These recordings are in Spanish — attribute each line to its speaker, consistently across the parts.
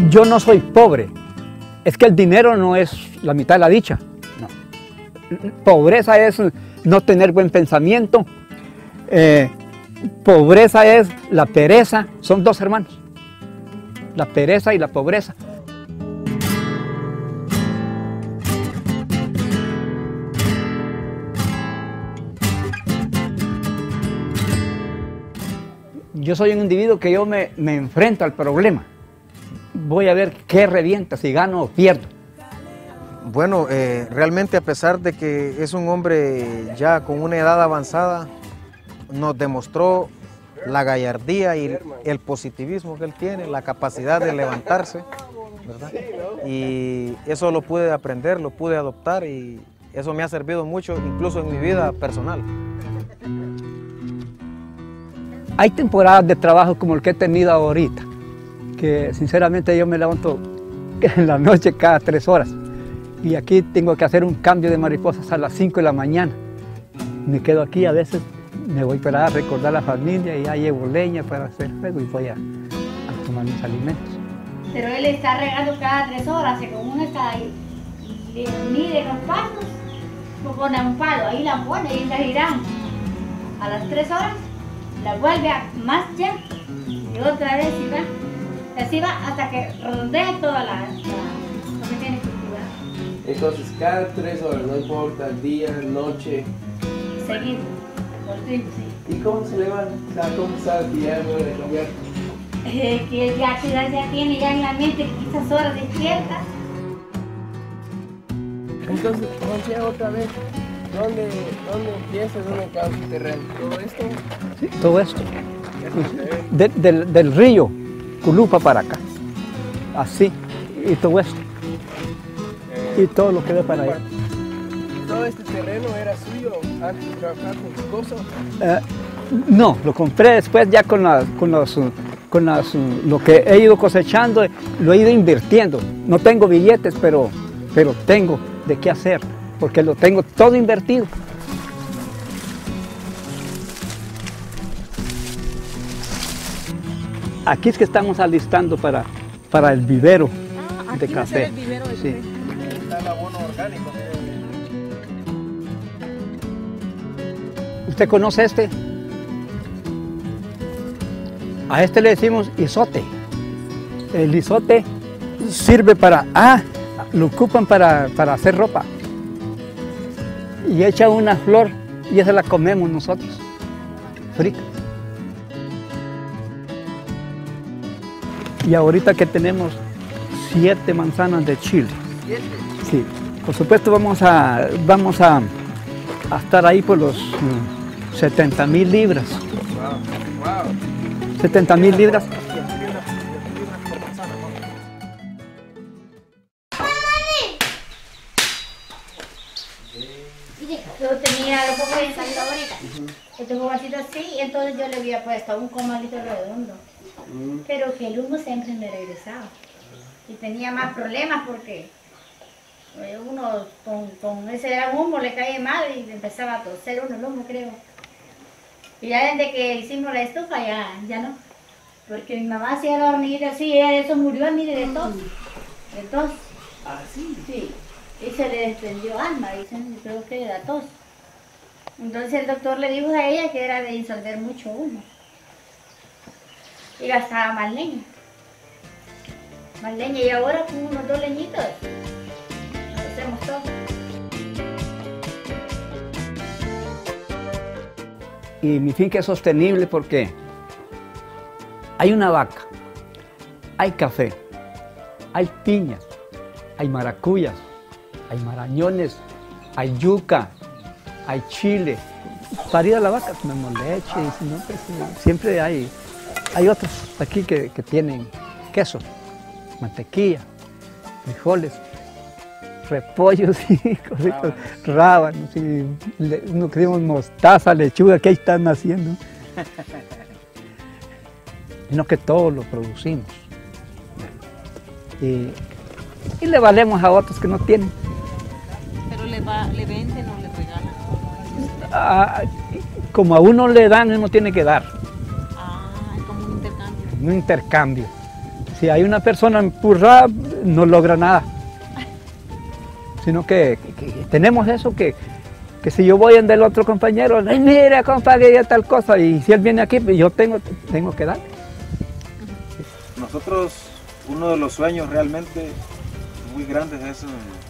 Speaker 1: Yo no soy pobre, es que el dinero no es la mitad de la dicha. No. Pobreza es no tener buen pensamiento, pobreza es la pereza, son dos hermanos, la pereza y la pobreza. Yo soy un individuo que yo me enfrento al problema. Voy a ver qué revienta, si gano o pierdo.
Speaker 2: Bueno, realmente a pesar de que es un hombre ya con una edad avanzada, nos demostró la gallardía y el positivismo que él tiene, la capacidad de levantarse, ¿verdad? Y eso lo pude aprender, lo pude adoptar y eso me ha servido mucho, incluso en mi vida personal.
Speaker 1: Hay temporadas de trabajo como el que he tenido ahorita, que sinceramente yo me levanto en la noche cada 3 horas y aquí tengo que hacer un cambio de mariposas a las 5 de la mañana. Me quedo aquí, a veces me voy para recordar a la familia y ya llevo leña para hacer fuego y voy a tomar mis alimentos.
Speaker 3: Pero él está regando cada 3 horas, que como uno está ahí, le mide los pasos, pues pone un palo, ahí la pone y está girando. A las 3 horas la vuelve a más ya y otra vez y va. Así va hasta que redondea toda lo que tiene cultivado.
Speaker 4: Entonces cada 3 horas, no importa día, noche.
Speaker 3: Seguido, por fin, sí.
Speaker 4: ¿Y cómo se levanta? ¿Cómo sabe que ya me voy a cambiar?
Speaker 3: Que ya tiene ya en la mente esas horas despiertas.
Speaker 4: Entonces, José, otra vez, ¿dónde empieza, dónde acaba su terreno? ¿Todo esto?
Speaker 1: Sí, todo esto. Del río Culupa para acá. Así, y todo esto. Y todo lo que ve para allá.
Speaker 4: ¿Todo este terreno era suyo antes de trabajar con su esposo?
Speaker 1: No, lo compré después ya con lo que he ido cosechando, lo he ido invirtiendo. No tengo billetes, pero tengo de qué hacer, porque lo tengo todo invertido. Aquí es que estamos alistando para el vivero de café.
Speaker 5: El vivero de
Speaker 1: sí.
Speaker 5: café.
Speaker 4: Está el abono orgánico.
Speaker 1: ¿Usted conoce este? A este le decimos isote. El isote sirve lo ocupan para hacer ropa. Y echa una flor y esa la comemos nosotros, frita. Y ahorita que tenemos 7 manzanas de chile.
Speaker 4: ¿7?
Speaker 1: Sí, por supuesto vamos a estar ahí por los 70,000 libras.
Speaker 4: Wow.
Speaker 1: 70,000 libras.
Speaker 3: Yo tenía los pocos de salido ahorita. Este jugacito así, y entonces yo le había puesto un comalito redondo. Pero que el humo siempre me regresaba. Y tenía más problemas porque uno con ese gran humo le cae mal y empezaba a toser uno el humo, creo. Y ya desde que hicimos la estufa ya no. Porque mi mamá hacía la hornilla así, eso murió, mire, de tos. De tos.
Speaker 4: ¿Ah, sí?
Speaker 3: Sí. Y se le desprendió alma, dicen, creo que era tos. Entonces el doctor le dijo a ella que era de disolver mucho humo. Y gastaba más leña. Más leña, y ahora con unos 2 leñitos hacemos todo.
Speaker 1: Y mi finca es sostenible porque hay una vaca, hay café, hay piñas, hay maracuyas, hay marañones, hay yuca, hay chile. Para ir a la vaca comemos leche y si no, pues, siempre hay otros aquí que tienen queso, mantequilla, frijoles, repollos y cositas, rábanos, y uno que decimos mostaza, lechuga, que ahí están haciendo. Sino que todo lo producimos. Y le valemos a otros que no tienen.
Speaker 5: Pero le venden o le regalan.
Speaker 1: Como a uno le dan, uno tiene que dar.
Speaker 5: Es como un intercambio.
Speaker 1: Un intercambio. si hay una persona empurrada, no logra nada. Sino que tenemos eso que si yo voy en del otro compañero, ay, mira, compadre, ya tal cosa, y si él viene aquí, yo tengo que dar.
Speaker 2: Nosotros, uno de los sueños realmente muy grandes es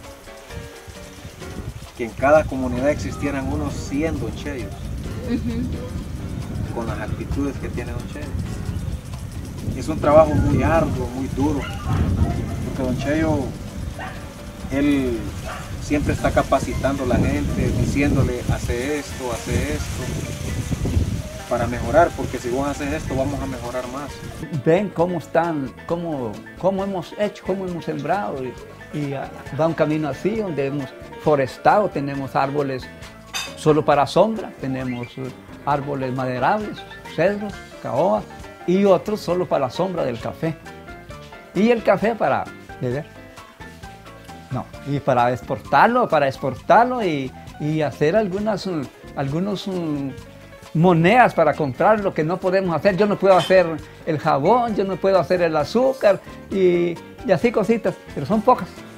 Speaker 2: que en cada comunidad existieran unos 100 Don Cheyos, con las actitudes que tiene Don Cheyo. Es un trabajo muy arduo, muy duro, porque Don Cheyo, él siempre está capacitando a la gente, diciéndole, hace esto, para mejorar, porque si vos haces esto, vamos a mejorar más.
Speaker 1: Ven cómo están, cómo hemos hecho, cómo hemos sembrado, y va un camino así, donde hemos forestado, tenemos árboles solo para sombra, tenemos árboles maderables, cedros, caoba, y otros solo para la sombra del café. Y el café para beber. No, y para exportarlo y hacer algunas monedas para comprar lo que no podemos hacer. Yo no puedo hacer el jabón, yo no puedo hacer el azúcar y así cositas, pero son pocas.